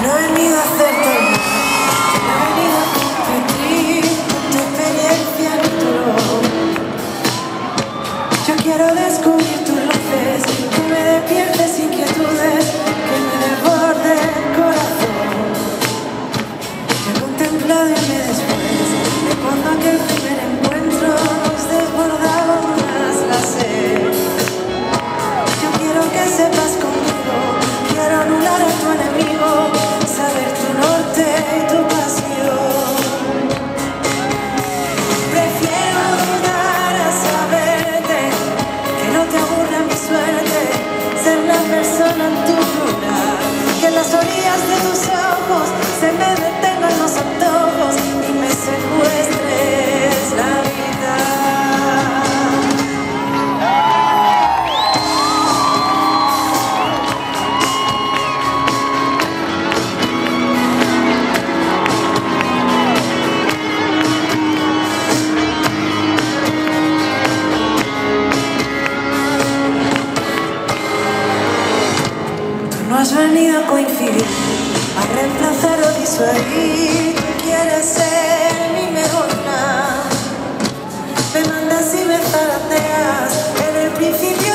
no he venido a hacerte el mal, no he venido a competir tu experiencia ni tu dolor. Yo quiero descubrir tus luces, que me despiertes inquietudes, que me desborde el corazón. Yo he contemplado irme después de cuando aquel primer encuentro nos desbordaba más la sed. Yo quiero que sepas conmigo, quiero anular a tu enemigo, saber tu norte y tu pasión. Prefiero dudar a saberte, que no te aburra mi suerte, ser la persona en tu lugar, que en las orillas de tus ojos se me detengan los antojos y me secuestres la vida. No has venido a coincidir, a reemplazar o disuadir. Quieres ser mi mejor plan. Me mandas y me zarandeas en el principio.